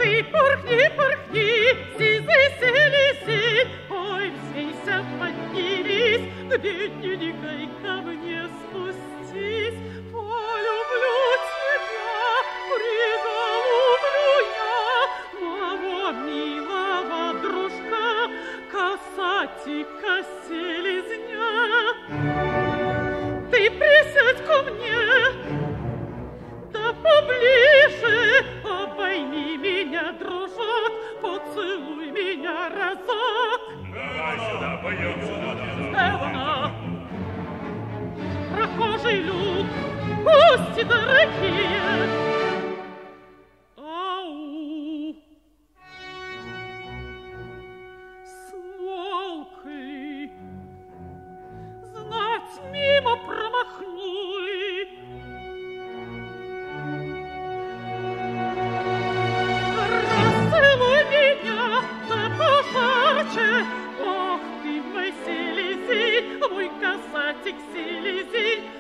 Ты порхни, порхни, сизый селезень, ой, взвейся, поднимись, к бедненькой ко мне спустись. Полюблю тебя, приголублю я, моего милого дружка, касатика селезня. Ты присядь ко мне, да поближе, обойми меня, дружок, поцелуй меня разок. Давай сюда, пойдем сюда. Сделано. Прохожий люд, гости дорогие. Ау! Смолкли, знать мимо промахнули. Расцелуй меня, да пожарче. Ох ты мой селезень, мой касатик селезень,